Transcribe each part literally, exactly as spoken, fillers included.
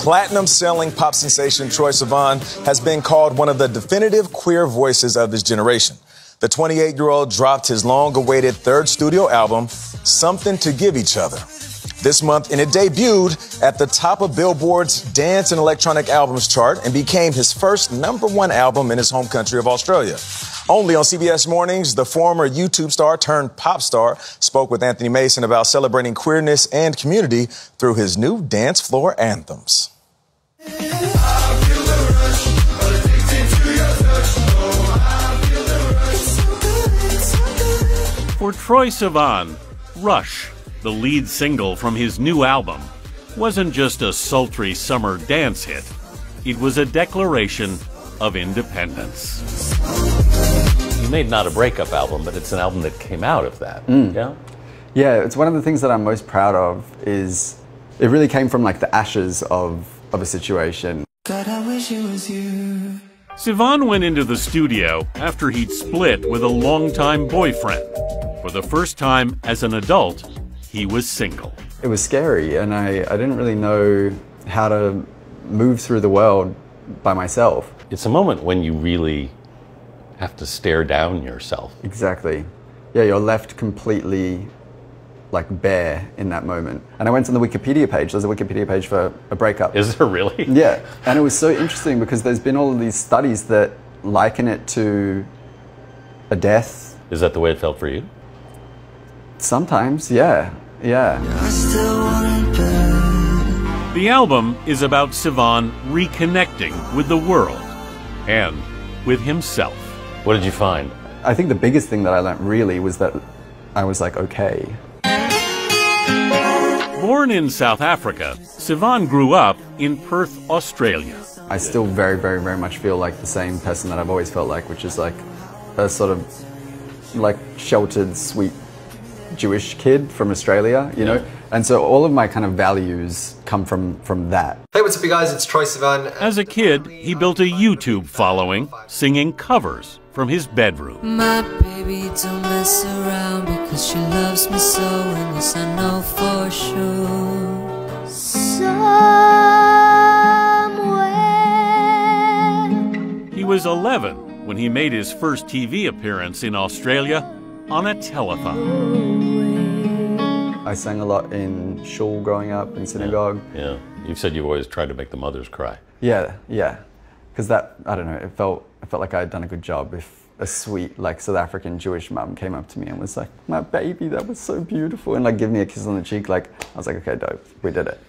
Platinum-selling pop sensation Troye Sivan has been called one of the definitive queer voices of this generation. The twenty-eight-year-old dropped his long-awaited third studio album, Something to Give Each Other, this month, and it debuted at the top of Billboard's Dance and Electronic Albums chart and became his first number one album in his home country of Australia. Only on C B S Mornings, the former YouTube star turned pop star spoke with Anthony Mason about celebrating queerness and community through his new dance floor anthems. For Troye Sivan, Rush, the lead single from his new album, wasn't just a sultry summer dance hit. It was a declaration of independence. You made not a breakup album, but it's an album that came out of that. Mm. Yeah? Yeah, it's one of the things that I'm most proud of is it really came from like the ashes of, of a situation. God, I wish it was you. Sivan went into the studio after he'd split with a longtime boyfriend. For the first time as an adult, he was single. It was scary, and I, I didn't really know how to move through the world by myself. It's a moment when you really have to stare down yourself. Exactly. Yeah, you're left completely like bare in that moment. And I went on the Wikipedia page. There's a Wikipedia page for a breakup. Is there really? Yeah, and it was so interesting because there's been all of these studies that liken it to a death. Is that the way it felt for you? Sometimes, yeah, yeah. I still want it back. The album is about Sivan reconnecting with the world and with himself. What did you find? I think the biggest thing that I learned really was that I was like, okay. Born in South Africa, Sivan grew up in Perth, Australia. I still very, very, very much feel like the same person that I've always felt like, which is like a sort of like sheltered, sweet Jewish kid from Australia, you know? And so all of my kind of values come from, from that. Hey, what's up you guys? It's Troye Sivan. As a kid, he built a YouTube following, singing covers from his bedroom. My baby don't mess around because she loves me so, and this I know for sure. Somewhere. He was eleven when he made his first T V appearance in Australia on a telethon. I sang a lot in shul growing up, in synagogue. Yeah, yeah. You've said you've always tried to make the mothers cry. Yeah, yeah. Because that, I don't know, it felt, I felt like I had done a good job if a sweet, like, South African Jewish mum came up to me and was like, my baby, that was so beautiful, and like give me a kiss on the cheek. Like, I was like, okay, dope, we did it.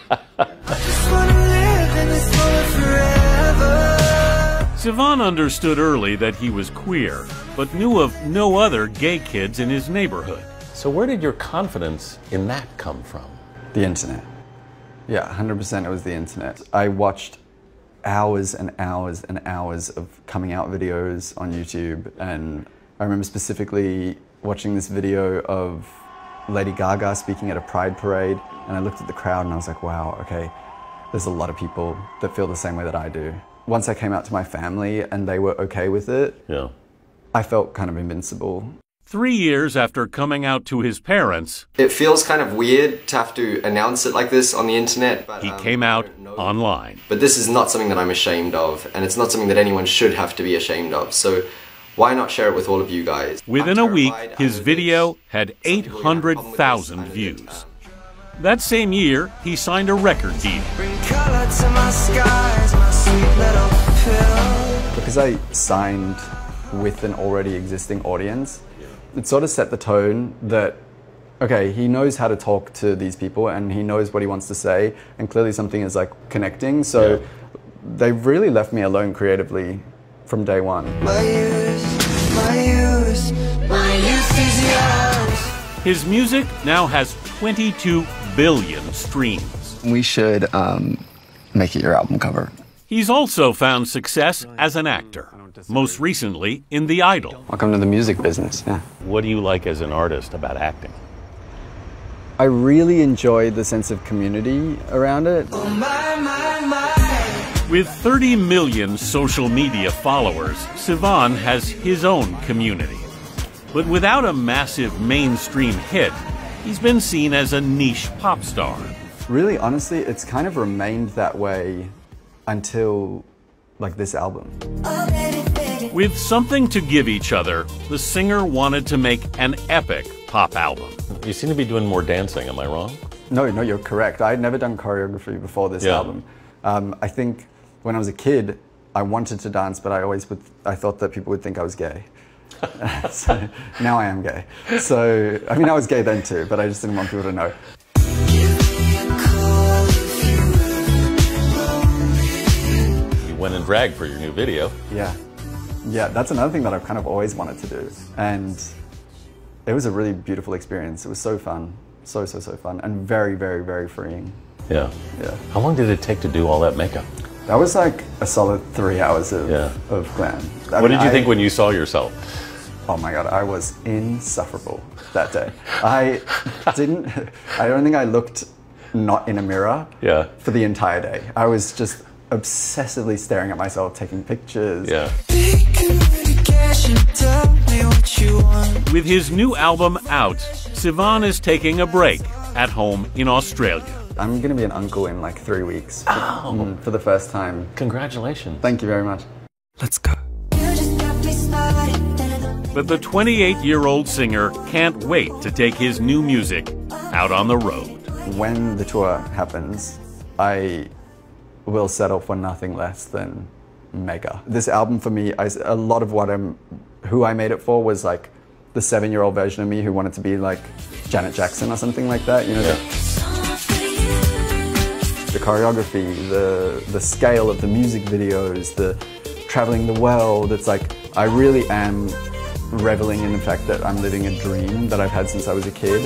Sivan understood early that he was queer, but knew of no other gay kids in his neighborhood. So where did your confidence in that come from? The internet. Yeah, one hundred percent it was the internet. I watched hours and hours and hours of coming out videos on YouTube, and I remember specifically watching this video of Lady Gaga speaking at a pride parade, and I looked at the crowd and I was like, wow, okay, there's a lot of people that feel the same way that I do. Once I came out to my family and they were okay with it, yeah, I felt kind of invincible. Three years after coming out to his parents, It feels kind of weird to have to announce it like this on the internet, but he um, came out online. But this is not something that I'm ashamed of, and it's not something that anyone should have to be ashamed of. So why not share it with all of you guys? Within a I'm week, terrified. his I know video that had some people eight have a hundred problem with thousand this. I views. understand. That same year, he signed a record deal. Bring color to my skies, my sweet little pill. Because I signed with an already existing audience, it sort of set the tone that, okay, he knows how to talk to these people and he knows what he wants to say, and clearly something is like connecting. So Yeah. they've really left me alone creatively from day one. My youth, my youth, my youth is yours. His music now has twenty-two billion streams. We should um, make it your album cover. He's also found success as an actor, most recently in The Idol. Welcome to the music business. Yeah. What do you like as an artist about acting? I really enjoy the sense of community around it. Oh my, my, my. With thirty million social media followers, Sivan has his own community. But without a massive mainstream hit, he's been seen as a niche pop star. Really, honestly, it's kind of remained that way until, like, this album. With something to give each other, the singer wanted to make an epic pop album. You seem to be doing more dancing, am I wrong? No, no, you're correct. I had never done choreography before this Yeah. album. Um, I think when I was a kid, I wanted to dance, but I always would, I thought that people would think I was gay. So now I am gay. So, I mean, I was gay then too, but I just didn't want people to know. You went in drag for your new video. Yeah. Yeah, that's another thing that I've kind of always wanted to do. And it was a really beautiful experience. It was so fun. So, so, so fun. And very, very, very freeing. Yeah. Yeah. How long did it take to do all that makeup? That was like a solid three hours of, Yeah. of glam. I What mean, did you I- think when you saw yourself? Oh my God, I was insufferable that day. I didn't, I don't think I looked not in a mirror Yeah. for the entire day. I was just obsessively staring at myself, taking pictures. Yeah. With his new album out, Sivan is taking a break at home in Australia. I'm gonna be an uncle in like three weeks for, Oh. mm, for the first time. Congratulations. Thank you very much. Let's go. But the twenty-eight-year-old singer can't wait to take his new music out on the road. When the tour happens, I will settle for nothing less than mega. This album for me, I, a lot of what I'm, who I made it for was like the seven-year-old version of me who wanted to be like Janet Jackson or something like that. You know, Yeah. the, the choreography, the the scale of the music videos, the traveling the world. It's like I really am reveling in the fact that I'm living a dream that I've had since I was a kid.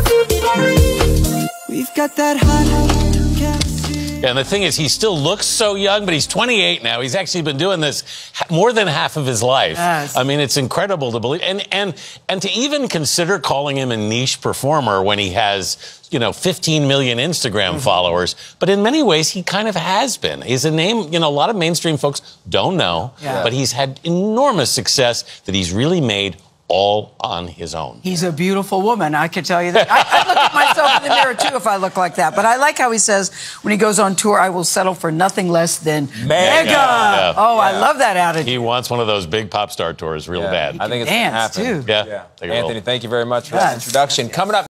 We've got that hot. And the thing is, he still looks so young, but he's twenty-eight now. He's actually been doing this ha- more than half of his life. Yes. I mean, it's incredible to believe. And, and, and to even consider calling him a niche performer when he has, you know, fifteen million Instagram mm-hmm. followers. But in many ways, he kind of has been. He's a name, you know, a lot of mainstream folks don't know. Yeah. But he's had enormous success that he's really made all on his own. He's a beautiful woman, I can tell you that. I, I look at myself in the mirror, too, if I look like that. But I like how he says, when he goes on tour, I will settle for nothing less than mega. Yeah. Oh, Yeah. I love that attitude. He wants one of those big pop star tours real Yeah. bad. I think it's Dance, gonna happen. too. Yeah. Yeah. Take a roll. Anthony, thank you very much for that Yes. introduction. Coming up.